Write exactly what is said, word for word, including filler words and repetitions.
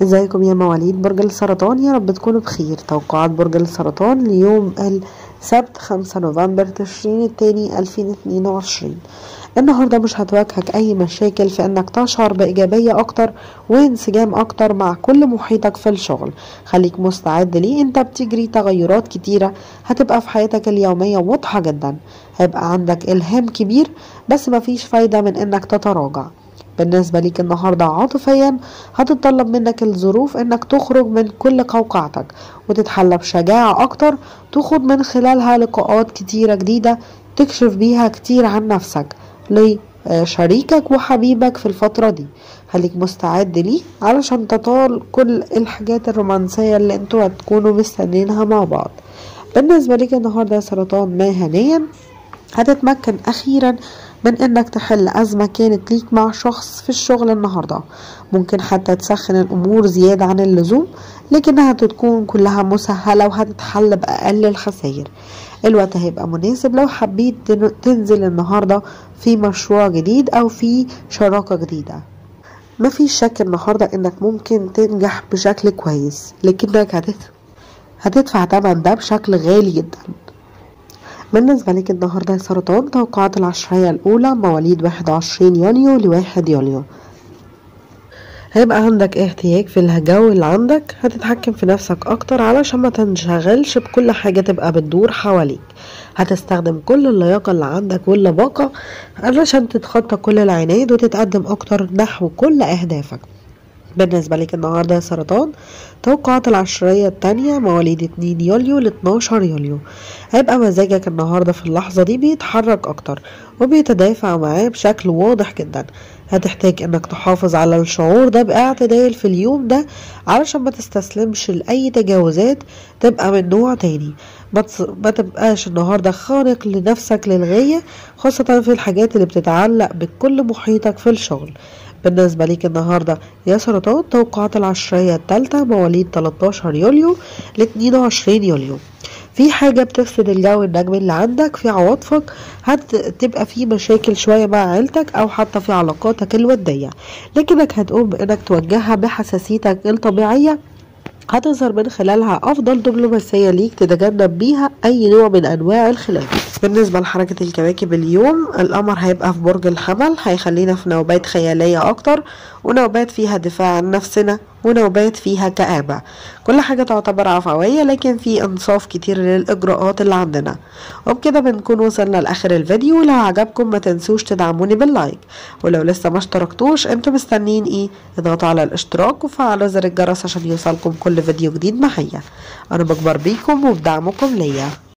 ازيكم يا مواليد برج السرطان؟ يا رب تكونوا بخير. توقعات برج السرطان ليوم السبت خمسة نوفمبر تشرين الثاني ألفين واثنين وعشرين. النهارده مش هتواجهك اي مشاكل في انك تشعر بايجابيه اكتر وانسجام اكتر مع كل محيطك في الشغل. خليك مستعد ليه، انت بتجري تغيرات كتيره هتبقى في حياتك اليوميه واضحه جدا. هيبقى عندك الهام كبير بس مفيش فايده من انك تتراجع. بالنسبة ليك النهاردة عاطفيا هتتطلب منك الظروف انك تخرج من كل قوقعتك وتتحلى بشجاعة اكتر، تخوض من خلالها لقاءات كتيرة جديدة تكشف بيها كتير عن نفسك لشريكك وحبيبك في الفترة دي. خليك مستعد ليه علشان تطال كل الحاجات الرومانسية اللي انتوا هتكونوا مستنينها مع بعض. بالنسبة ليك النهاردة يا سرطان مهنيا هتتمكن اخيرا من انك تحل ازمة كانت ليك مع شخص في الشغل النهاردة. ممكن حتى تسخن الامور زيادة عن اللزوم، لكنها هتكون كلها مسهلة وهتتحل باقل الخسائر. الوقت هيبقى مناسب لو حبيت تنزل النهاردة في مشروع جديد او في شراكة جديدة. مفيش شك النهاردة انك ممكن تنجح بشكل كويس، لكنك هتدفع تمن ده بشكل غالي جدا. بالنسبة لك النهاردة يا سرطان توقعات العشرية الأولى مواليد واحد وعشرين يونيو لواحد يوليو. هيبقى عندك احتياج في الجو اللي عندك، هتتحكم في نفسك أكتر علشان ما تنشغلش بكل حاجة تبقى بتدور حواليك. هتستخدم كل اللياقة اللي عندك واللباقة علشان تتخطى كل العناد وتتقدم أكتر نحو كل أهدافك. بالنسبة لك النهاردة يا سرطان توقعات العشرية التانية مواليد اتنين يوليو ل اتناشر يوليو. هيبقى مزاجك النهاردة في اللحظة دي بيتحرك أكتر وبيتدافع معاه بشكل واضح جدا. هتحتاج انك تحافظ على الشعور ده باعتدال في اليوم ده علشان ما تستسلمش لأي تجاوزات تبقى من نوع تاني. ما تبقاش النهاردة خانق لنفسك للغاية، خاصة في الحاجات اللي بتتعلق بكل محيطك في الشغل. بالنسبة ليك النهاردة يا سرطان توقعات العشرية الثالثة مواليد تلتاشر يوليو ل اتنين وعشرين يوليو. في حاجة بتفسد الجو النجمي اللي عندك في عواطفك، هتبقى في مشاكل شوية مع عيلتك او حتى في علاقاتك الودية، لكنك هتقوم بانك توجهها بحساسيتك الطبيعية، هتظهر من خلالها افضل دبلوماسية ليك تتجنب بيها اي نوع من انواع الخلاف. بالنسبة لحركة الكواكب اليوم، القمر هيبقى في برج الحمل، هيخلينا في نوبات خيالية اكتر ونوبات فيها دفاع عن نفسنا ونوبات فيها كآبة. كل حاجة تعتبر عفوية لكن في انصاف كتير للإجراءات اللي عندنا. وبكده بنكون وصلنا لآخر الفيديو. لو عجبكم ما تنسوش تدعموني باللايك، ولو لسه ما اشتركتوش انتوا مستنين ايه؟ اضغطوا على الاشتراك وفعلوا زر الجرس عشان يوصلكم كل فيديو جديد معايا. انا بكبر بيكم وبدعمكم ليا.